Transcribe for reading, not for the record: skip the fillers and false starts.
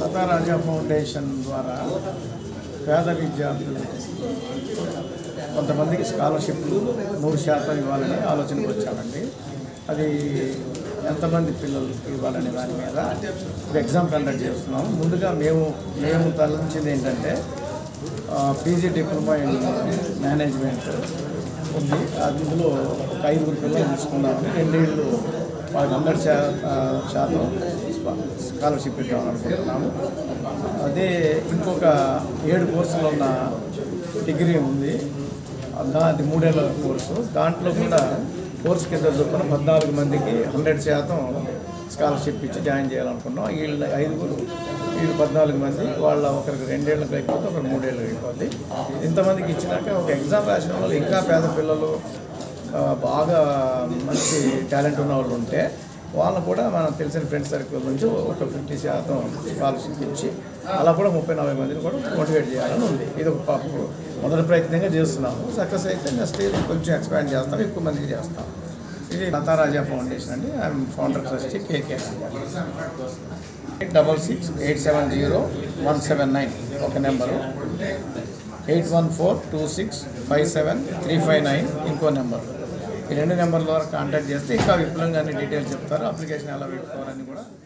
Lata Raja foundation ద్వారా పేద విద్యార్థులు కొంతమందికి స్కాలర్షిప్లు 100% ఇవ్వాలని ఆలోచనకు వచ్చామండి. అది ఎంతమంది పిల్లలకి ఇవ్వాలనే దాని మీద ఒక ఎగ్జామ్ కండక్ట్ చేస్తున్నాము. ముందుగా మేము తలచింది ఏంటంటే పీజీ డిప్లొమా ఇన్ మేనేజ్మెంట్ ఉంది. అందులో ఒక 5 పిల్లలు తీసుకున్నామని 2 ఏళ్ళు వాళ్ళకి 100% స్కాలర్షిప్ ఇద్దామనుకుంటున్నాము. అదే ఇంకొక 7 కోర్సులు ఉన్న డిగ్రీ ఉంది, అది 3 ఏళ్ళ కోర్సు. దాంట్లో కూడా కోర్సు కింద చొప్పున 14 మందికి 100% స్కాలర్షిప్ ఇచ్చి జాయిన్ చేయాలనుకున్నాం. వీళ్ళు 14 మంది, వాళ్ళ ఒకరికి 2 ఏళ్ళకి అయిపోతే ఒకరికి 3 ఏళ్ళకి అయిపోద్ది. ఇంతమందికి ఇచ్చినాక ఒక ఎగ్జామ్ రాసిన వాళ్ళు ఇంకా పేద పిల్లలు బాగా మంచి టాలెంట్ ఉన్న వాళ్ళు ఉంటే వాళ్ళని కూడా మనం తెలిసిన ఫ్రెండ్స్ సర్కిల్ నుంచి ఒక 50% స్కాలర్షిప్ ఇచ్చి అలా కూడా 30-40 మందిని కూడా మోటివేట్ చేయాలని ఉంది. ఇది ఒక మొదటి ప్రయత్నంగా చేస్తున్నాము. సక్సెస్ అయితే నెక్స్ట్ ఇయర్ కొంచెం ఎక్స్పాండ్ చేస్తాం, ఎక్కువ మందికి చేస్తాం. ఇది లతా రాజా ఫౌండేషన్ అండి. I'm founder trustee K K. 86870179 ఒక నెంబరు, 8142657359 ఇంకో నెంబరు. ఈ 2 నెంబర్ల ద్వారా కాంటాక్ట్ చేస్తే ఇంకా విపులంగా అన్ని డీటెయిల్స్ చెప్తారు. అప్లికేషన్ ఎలా పెట్టుకోవాలని కూడా